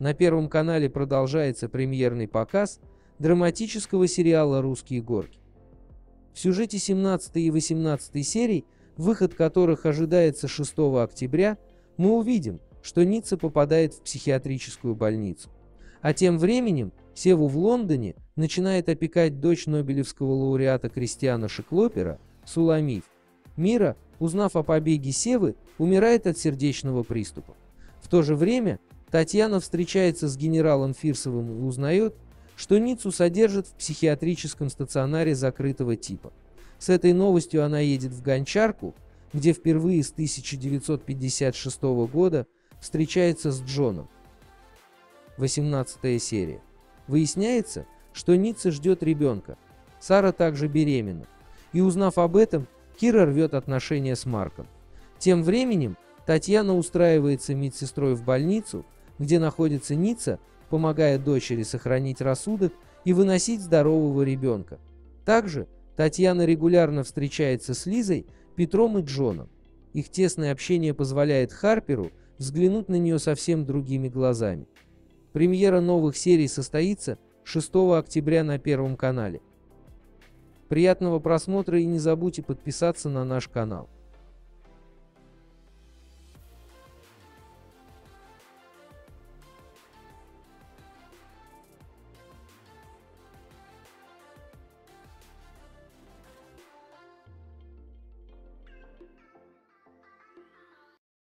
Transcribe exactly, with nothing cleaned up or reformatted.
на Первом канале продолжается премьерный показ драматического сериала «Русские горки». В сюжете семнадцатой и восемнадцатой серий, выход которых ожидается шестого октября, мы увидим, что Ницца попадает в психиатрическую больницу. А тем временем Севу в Лондоне начинает опекать дочь нобелевского лауреата Кристиана Шиклопера Суламиф. Мира, узнав о побеге Севы, умирает от сердечного приступа. В то же время Татьяна встречается с генералом Фирсовым и узнает, что Ниццу содержат в психиатрическом стационаре закрытого типа. С этой новостью она едет в Гончарку, где впервые с тысяча девятьсот пятьдесят шестого года встречается с Джоном. восемнадцатая серия. Выясняется, что Ницца ждет ребенка. Сара также беременна. И узнав об этом, Кира рвет отношения с Марком. Тем временем Татьяна устраивается медсестрой в больницу, где находится Ницца, помогая дочери сохранить рассудок и выносить здорового ребенка. Также Татьяна регулярно встречается с Лизой, Петром и Джоном. Их тесное общение позволяет Харперу взглянуть на нее совсем другими глазами. Премьера новых серий состоится шестого октября на Первом канале. Приятного просмотра и не забудьте подписаться на наш канал.